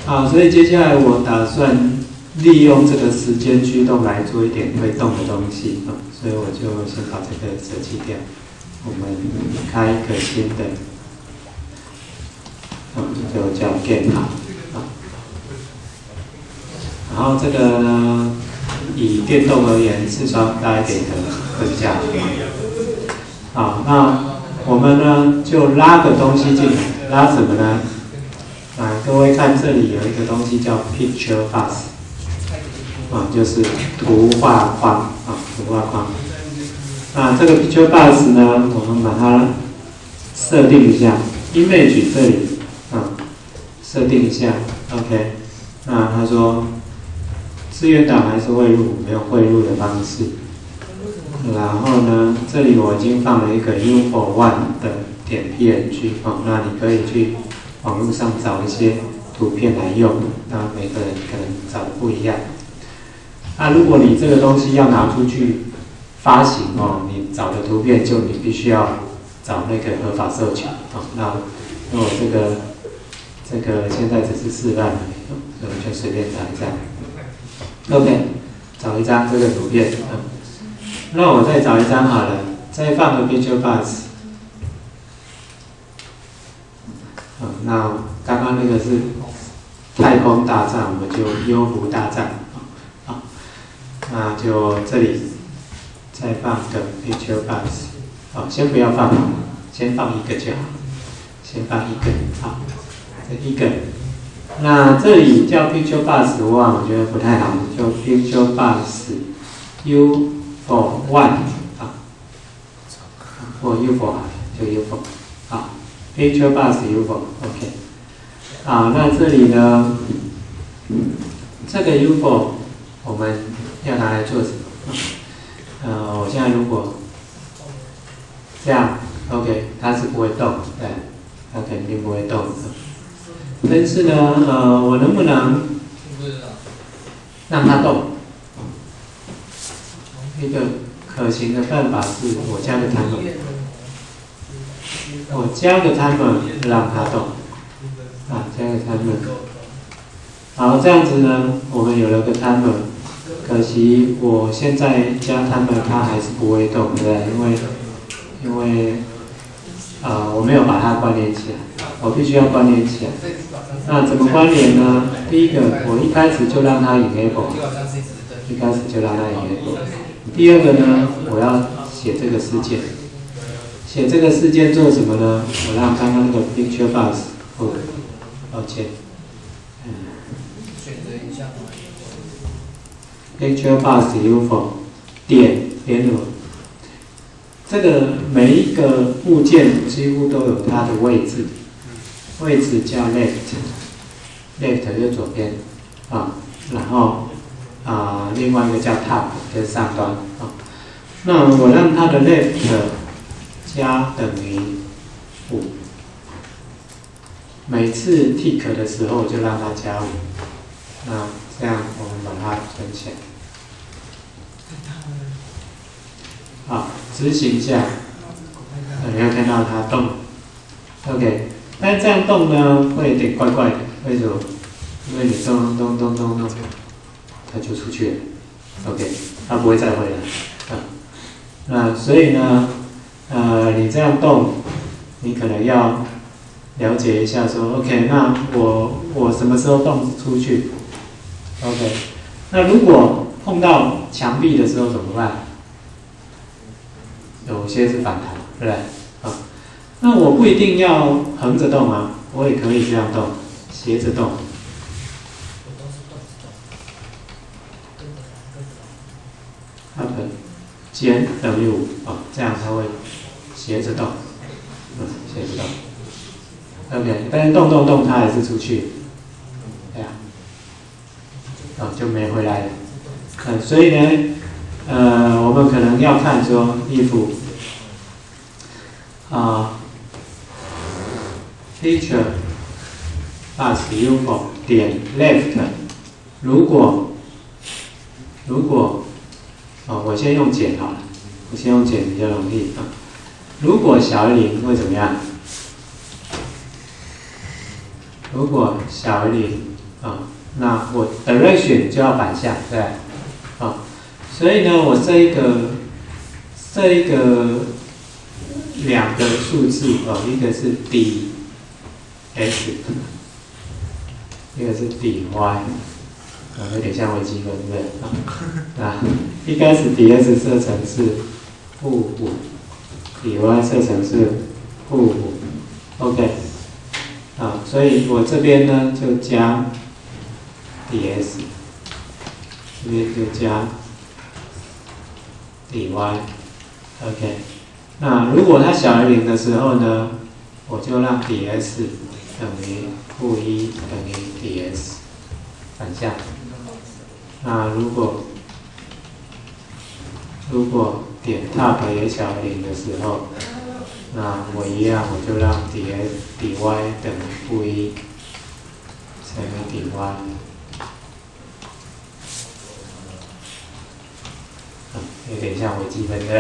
好，所以接下来我打算利用这个时间驱动来做一点会动的东西啊，所以我就先把这个舍弃掉，我们开一个新的，就叫 get 好啊。然后这个呢，以电动而言，视窗大一点的会比较好。好，那我们呢就拉个东西进来，拉什么呢？各位看这里有一个东西叫 Picture Bus， 就是图画框图画框。那这个 Picture Bus 呢，我们把它设定一下 ，Image 这里设定一下 ，OK。那他说，资源档还是汇入，没有汇入的方式。然后呢，这里我已经放了一个 UFO1 的点 PNG 那你可以去网络上找一些图片来用，那每个人可能找的不一样。那如果你这个东西要拿出去发行你找的图片就你必须要找那个合法授权那因为我这个现在只是示范而已，所以我就随便找一张。OK， 找一张这个图片那我再找一张好了，再放个 Picture Bus。那刚刚那个是太空大战，我们就幽浮大战那就这里再放个 Picture Bus 先不要放，先放一个就好，先放一个这一个。那这里叫 Picture Bus 我觉得不太好，就 Picture Bus UFO1 或 UFO 就 UFO Picture Bus UFO OK 那这里呢，这个 UFO 我们要拿来做什么？我现在如果这样 OK， 它是不会动，对，它肯定不会动的。但是呢，我能不能让它动？一个可行的办法是我加个 timer， 我加个 timer 让它动，加个 timer。好，这样子呢，我们有了个 timer。可惜我现在加 timer 它还是不会动，对不对？因为我没有把它关联起来，我必须要关联起来。那怎么关联呢？第一个，我一开始就让它 enable， 一开始就让它 enable。第二个呢，我要写这个事件，写这个事件做什么呢？我让刚刚那个 Picture Bus， 抱歉，Picture Bus UFO 点联络。这个每一个物件几乎都有它的位置，位置叫 left 就左边然后另外一个叫 top 就是上端那我让它的 left 加等于5，每次 tick 的时候就让它加5，那这样我们把它存起来。好，执行一下，你要看到它动 ，OK。但是这样动呢，会有点怪怪的，为什么？因为你动，它就出去了 ，OK， 它不会再回来。那所以呢，你这样动，你可能要了解一下说 ，OK， 那我什么时候动出去 ？OK， 那如果碰到墙壁的时候怎么办？有些是反弹，对不对？那我不一定要横着动我也可以这样动，斜着动。减等于5这样它会斜着动，斜着动。OK， 但是动它还是出去，对就没回来了。所以呢，我们可能要看说if Picture Bus UFO 点 left， 如果我先用减好了，我先用减比较容易如果小于0会怎么样？如果小于0 那我 direction 就要反向，对吧？所以呢，我这一个两个数字一个是 ds， 一个是 dy， 有点像微积分，对不对？一开始 ds 设成是-5 ，dy 设成是-5 ，OK， 所以我这边呢就加 ds， 这边就加 dy，OK。那如果它小于0的时候呢，我就让 ds 等于-1等于 ds， 反向。那如果点 top 也小于0的时候，那我一样，我就让 dy 等于-1乘以 dy， 有点像微积分，对不对？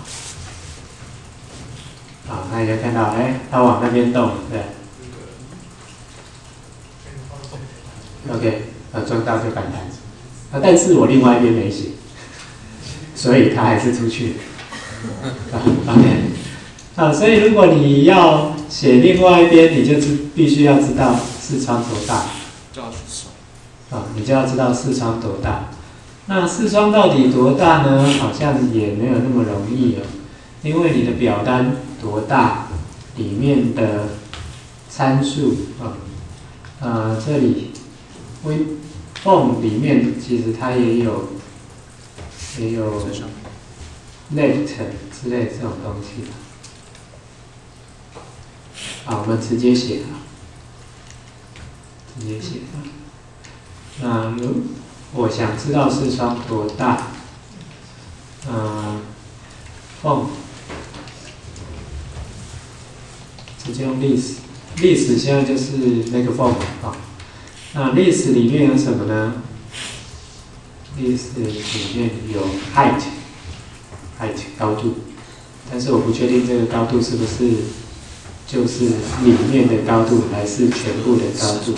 那你就看到，它往那边动，对。OK， 撞到就反弹。但是我另外一边没写，所以它还是出去。OK， 所以如果你要写另外一边，你就必须要知道视窗多大。你就要知道视窗多大。那视窗到底多大呢？好像也没有那么容易因为你的表单多大，里面的参数这里 form 里面其实它也有 let 之类这种东西。我们直接写那我想知道视窗多大，form 直接用 list 现在就是那个 form 那 list 里面有什么呢 ？list 里面有 height 高度，但是我不确定这个高度是不是就是里面的高度，还是全部的高度，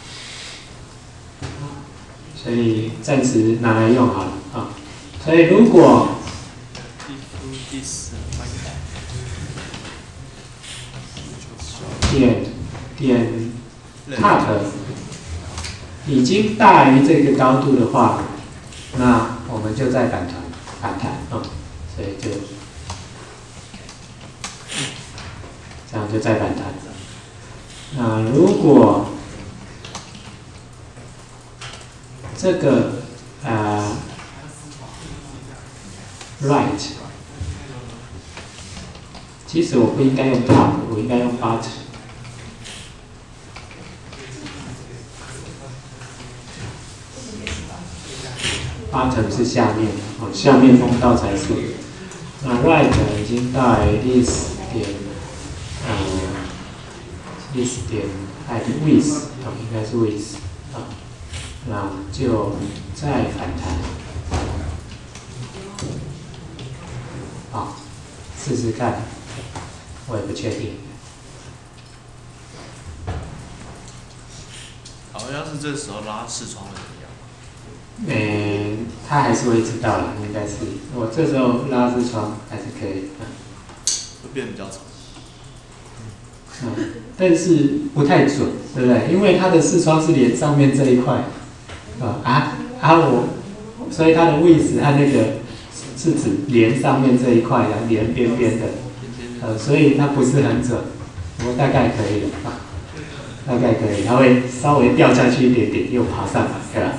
所以暂时拿来用好了所以如果点 top 已经大于这个高度的话，那我们就再反弹所以就这样就再反弹。那如果这个right， 其实我不应该用 top， 我应该用 bottom。bottom 是下面下面封到才是。那 right 已经大于 this 点height width 应该是 width 那就再反弹。试试看，我也不确定。 好像是这时候拉视窗会怎么样？ 他还是会知道了，应该是。我这时候拉视窗还是可以。 会变得比较长。 但是不太准，对不对？因为它的视窗是连上面这一块，所以它的width和那个是指连上面这一块的，连边边的，所以它不是很准，不过大概可以了大概可以，它会稍微掉下去一点点，又爬上来，对吧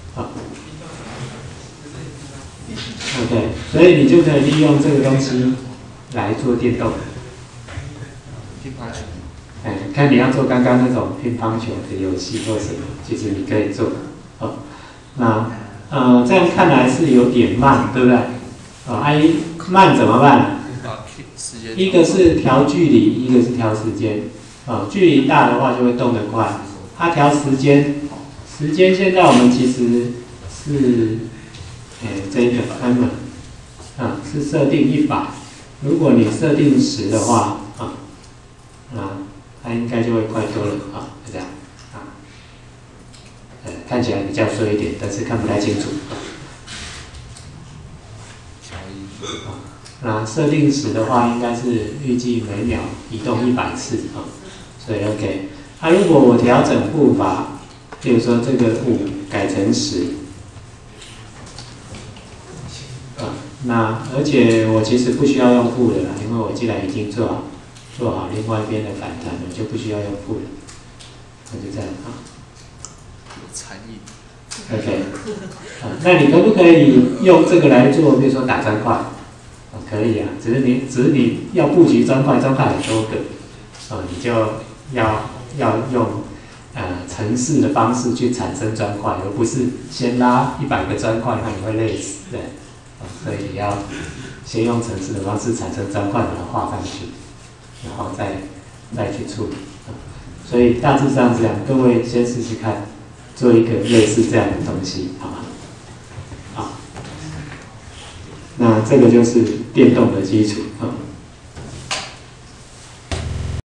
？OK， 所以你就可以利用这个东西来做电动。 乒乓球。 看你要做刚刚那种乒乓球的游戏或什么，其实你可以做。那这样看来是有点慢，对不对？慢怎么办？一个是调距离，一个是调时间。距离大的话就会动得快。调时间现在我们其实是这个 timer 是设定100，如果你设定10的话它应该就会快多了就这样看起来比较碎一点，但是看不太清楚。那设定时的话，应该是预计每秒移动100次啊，所以 OK。如果我调整步伐，比如说这个5改成10，那而且我其实不需要用负的啦，因为我既然已经做好另外一边的反弹，我就不需要用负的，那就这样啊。 有禅意。 OK， 那你可不可以用这个来做？比如说打砖块，可以啊，只是你要布局砖块很多个，你就要用程式的方式去产生砖块，而不是先拉100个砖块，那你会累死，对。所以你要先用程式的方式产生砖块，把它画上去，然后再去处理。所以大致上这样，各位先试试看，做一个类似这样的东西，好吗？好，那这个就是电动的基础啊。